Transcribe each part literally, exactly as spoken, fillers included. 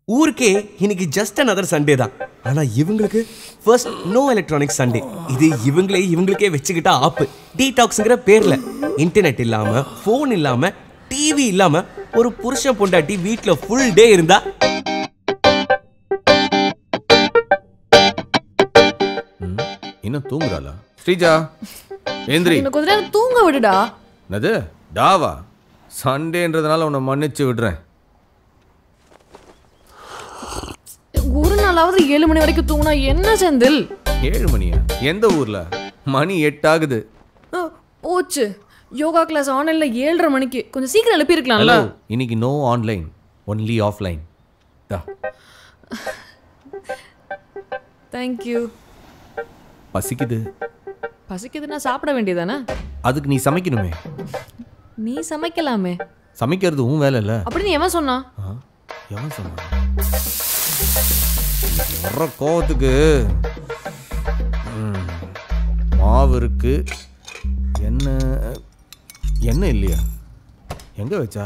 ஊருக்கே இன்னைக்கு just another Sunday தான். ஆனா இவங்களுக்கு ஃபர்ஸ்ட் நோ எலக்ட்ரானிக் சண்டே. இது இவங்களே இவங்களுக்கே வச்சுக்கிட்ட ஆப்பு. டீடாக்ஸ்ங்கிற பேர்ல இன்டர்நெட் இல்லாம ஃபோன் இல்லாம டிவி இல்லாம ஒரு புருஷன் பொண்டாட்டி வீட்ல ஃபுல் டே இருந்தா இன்னும் தூங்குறாளா? ஸ்ரீஜா ஏந்திரி. எனக்கு கொஞ்ச நேரம் தூங்க விடுடா. என்னது டாவா? சண்டேன்றதுனால உன்னை மன்னிச்சு விடுறேன். ஒரு நாளாவது ஏழு மணி வரைக்கும் தூங்கினா என்ன செந்தில்? ஏழு மணியா? எந்த ஊர்ல? மணி எட்டு ஆகுது. போச்சு. யோகா கிளாஸ் ஆன்லைன்ல ஏழரை மணிக்கு. கொஞ்சம் சீக்கிரம் எழுப்பி இருக்கலாம்ல. இன்னைக்கு நோ ஆன்லைன், ஒன்லி ஆஃப்லைன். தா. Thank you. பசிக்குது. பசிக்குதுன்னா சாப்பிட வேண்டியதானே? அதுக்கு நீ சமைக்கணுமே. நீ சமைக்கலாமே. சமைக்கிறது உன் வேலை இல்ல. அப்படின்னு எவன் சொன்னா? எவன் சொன்னா? வர்ற கோவத்துக்கு மாவு இருக்கு, என்ன என்ன இல்லையா? எங்க வச்சா?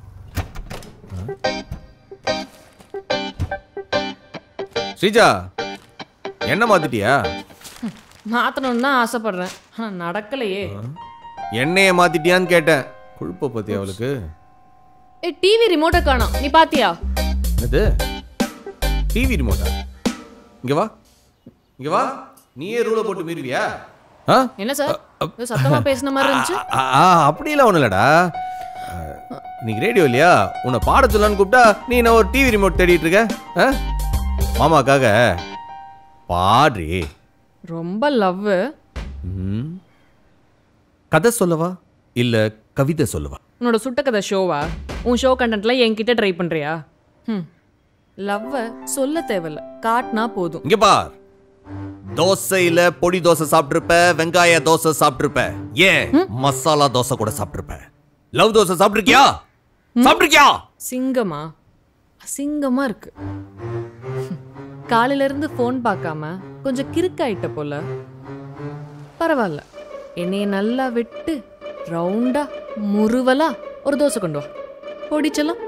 ஸ்ரீஜா என்ன மாத்திட்டியா? மாத்தணும்னு தான் ஆசைப்படுறேன், ஆனா நடக்கலையே. எண்ணெயை மாத்திட்டியான்னு கேட்டேன். குழுப்ப பத்தி அவளுக்கு. ஏ டிவி ரிமோட்டை காணோம், நீ பாத்தியா? என்னது டிவி ரிமோட்டா? இங்க வா, இங்க வா. நீயே ரூல போட்டு மீறுவியா? என்ன சார் சத்தமா பேசின மாதிரி இருந்துச்சு? அப்படிலாம் ஒண்ணு இல்லடா. இன்னைக்கு ரேடியோ இல்லையா, உன்னை பாட சொல்லலான்னு கூப்பிட்டா நீ என்ன ஒரு டிவி ரிமோட் தேடிட்டு இருக்க? மாமாக்காக பாடுறி. ரொம்ப லவ். கதை சொல்லவா இல்ல கவிதை சொல்லவா? உன்னோட சுட்ட கதை ஷோவா? உன் ஷோ கண்டென்ட்ல என்கிட்ட ட்ரை பண்றியா? ம் லவ்வ சொல்ல தேவையில்ல, காட்டினா போதும். இங்க பார், தோசையில பொடி தோசை சாப்பிட்டிருப்ப, வெங்காய தோசை சாப்பிட்டிருப்ப, ஏன் மசாலா தோசை கூட சாப்பிட்டிருப்ப. லவ் தோசை சாப்பிட்டிருக்கியா? சாப்பிட்டிருக்கியா? சிங்கமா? அசிங்கமா இருக்கு. காலையில இருந்து போன் பார்க்காம கொஞ்சம் கிறுக்காயிட்ட போல. பரவாயில்ல, என்னைய நல்லா விட்டு ரவுண்டா முறுவலா ஒரு தோசை கொண்டு வா. பொடிச்சலாம்.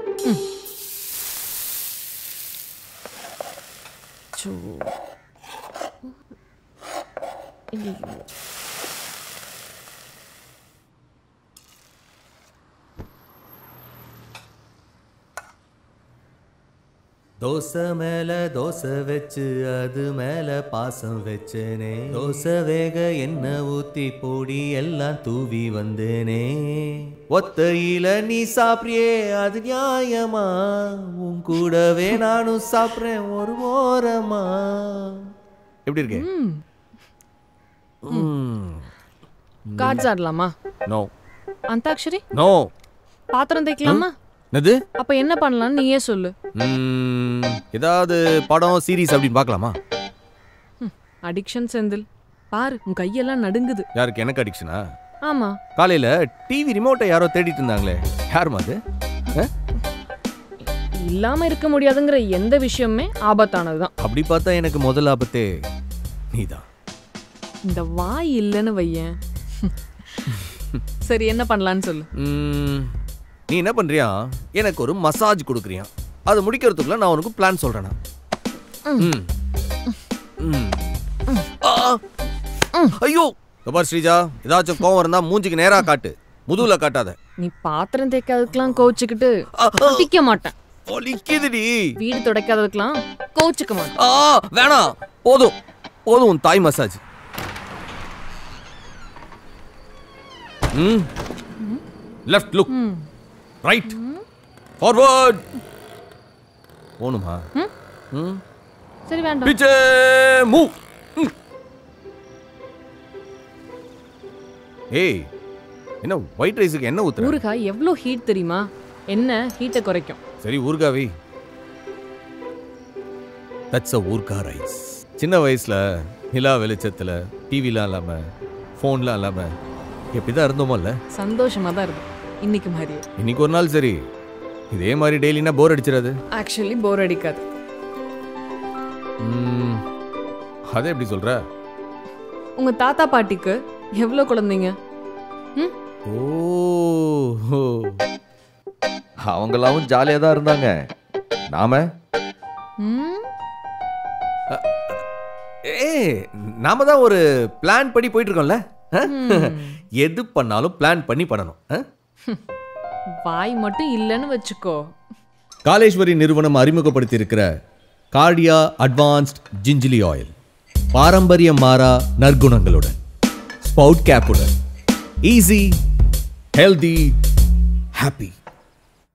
தோசை மேல தோசை வச்சு அது மேல பாசம் வச்சேனே, தோசை வேக என்ன ஊத்தி பொடி எல்லாம் தூவி வந்தேனே, ஒத்தையில நீ சாப்பிறியே அது நியாயமா, உன் கூடவே நானும் சாப்பிட்றேன் ஒரு ஓரமா. எப்படி இருக்கு? கார்ட்ஸ் ஆடலாமா? நோ. அந்தாக்ஷரி? நோ. பாத்திரம் தேய்க்கலாமா? என்னது? அப்ப என்ன பண்ணலாம் நீயே சொல்லு. ஏதாவது படம் சீரிஸ் அப்படின்னு பார்க்கலாமா? அடிக்ஷன் செந்தில், பாரு உன் கையெல்லாம் நடுங்குது. யாருக்கு? எனக்கு அடிக்ஷனா? ஆமா. காலையில டிவி ரிமோட்டை யாரோ தேடிட்டு இருந்தாங்களே, யாருமா அது? இல்லாம இருக்க முடியாதுங்கிற எந்த விஷயமே ஆபத்தானதுதான். அப்படி பார்த்தா எனக்கு முதல் ஆபத்தே நீதான். இந்த வாய் இல்லைன்னு வையேன். சரி என்ன பண்ணலான்னு சொல்லு. நீ என்ன பண்றியா, எனக்கு ஒரு மசாஜ் கொடுக்குறியா, அது முடிக்கிறதுக்குள்ள நான் உனக்கு பிளான் சொல்றேன். ஐயோ பார் ஸ்ரீஜா, ஏதாச்சும் கோவம் இருந்தா மூஞ்சிக்கு நேரா காட்டு, முதுகுல காட்டாத. நீ பாத்திரம் தேய்க்காததுக்கெல்லாம் கோச்சுக்கிட்டு அடிக்க மாட்டேன். ஒலிக்குதுடி. வீடு துடைக்காததுக்கெல்லாம் கோச்சுக்க மாட்டேன். வேணாம், போதும் போதும் உன் தாய் massage. Left look, right, forward. போணுமா? சரி வேண்டாம். பீச்சே மூவ். ஏய் என்ன ஒயிட் ரைஸ்க்கு என்ன ஊத்துற? ஊறுகாய் எவ்வளவு ஹீட் தெரியுமா? என்ன ஹீட்டை குறைக்கும். சரி ஊறுகாய். That's a oorugai rice. சின்ன வயசுல நிலா வெளிச்சத்துல டிவிலாம் இல்லாம ஃபோன்லாம் இல்லாம எப்படிதான் இருந்தோமோல்ல, சந்தோஷமா தான் இருக்கும் இன்னைக்கு மாதிரி. இன்னைக்கு ஒரு நாள் சரி, இதே மாதிரி டெய்லினா போர் அடிச்சிடாது? ஆக்சுவலி போர் அடிக்காது. அதே எப்படி சொல்ற? உங்க தாத்தா பாட்டிக்கு எவ்வளவு குழந்தைங்க? அவங்களாவும் ஜாலியா தான் இருந்தாங்க. நாம ம் ஏ நாம தான் ஒரு பிளான் படி போயிட்டு இருக்கோம்ல. எது பண்ணாலும் பிளான் பண்ணி பண்ணணும். வாய் மட்டும் இல்லைன்னு வச்சுக்கோ. காலேஸ்வரி நிறுவனம் அறிமுகப்படுத்தி இருக்கிற கார்டியா அட்வான்ஸ்ட் ஜிஞ்சிலி ஆயில், பாரம்பரியம் மாறா நற்குணங்களுடன், ஸ்பவுட் கேப்புடன், ஈஸி ஹெல்தி ஹாப்பி.